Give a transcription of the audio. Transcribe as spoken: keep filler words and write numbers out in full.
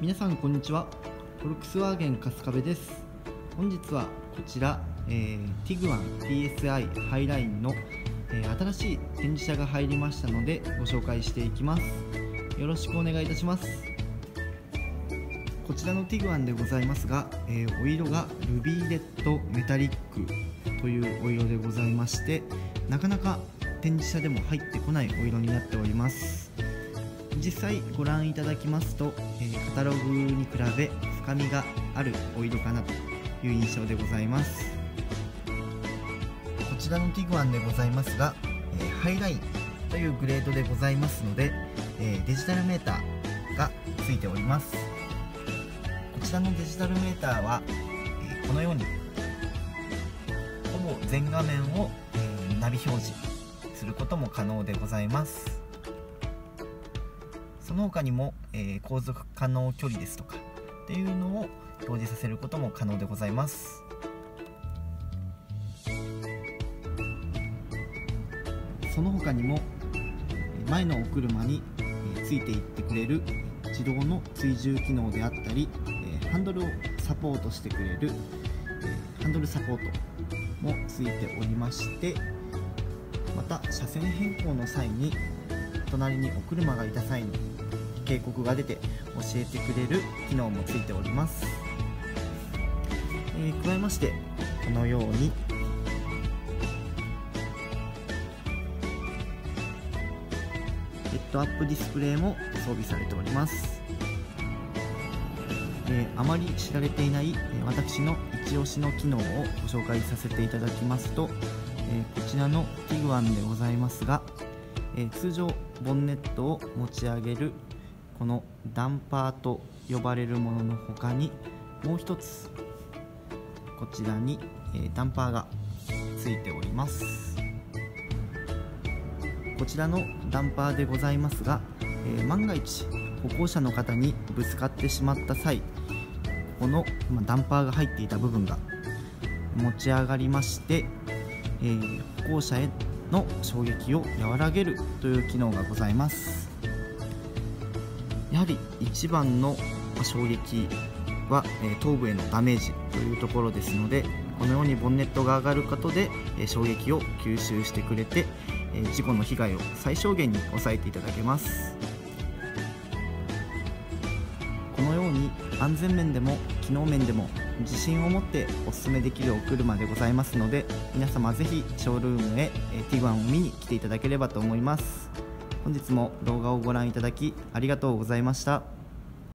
皆さんこんにちは。フォルクスワーゲン春日部です。本日はこちら、えー、ティグワン ティーエスアイ ハイラインの、えー、新しい展示車が入りましたのでご紹介していきます。よろしくお願いいたします。こちらのティグワンでございますが、えー、お色がルビーレッドメタリックというお色でございまして、なかなか展示車でも入ってこないお色になっております。実際ご覧いただきますと、えー、カタログに比べ深みがあるお色かなという印象でございます。こちらのティグワンでございますが、えー、ハイラインというグレードでございますので、えー、デジタルメーターがついております。こちらのデジタルメーターは、えー、このようにほぼ全画面を、えー、ナビ表示することも可能でございます。その他にも、えー、航続可能距離ですとかっていうのを表示させることも可能でございます。その他にも前のお車についていってくれる自動の追従機能であったり、ハンドルをサポートしてくれるハンドルサポートもついておりまして、また車線変更の際に隣にお車がいた際に警告が出て教えてくれる機能もついております。えー、加えましてこのようにヘッドアップディスプレイも装備されております。えー、あまり知られていない、えー、私の一押しの機能をご紹介させていただきますと、えー、こちらのティグワンでございますが、えー、通常ボンネットを持ち上げるこのダンパーと呼ばれるものの他にもう一つこちらに、えー、ダンパーがついております。こちらのダンパーでございますが、えー、万が一歩行者の方にぶつかってしまった際、ここの、まあ、ダンパーが入っていた部分が持ち上がりまして、えー、歩行者への衝撃を和らげるという機能がございます。やはり一番の衝撃は、えー、頭部へのダメージというところですので、このようにボンネットが上がることで、えー、衝撃を吸収してくれて、えー、事故の被害を最小限に抑えていただけます。このように安全面でも機能面でも自信を持ってお勧めできるお車でございますので、皆様ぜひショールームへ、えー、ティグワンを見に来ていただければと思います。本日も動画をご覧いただきありがとうございました。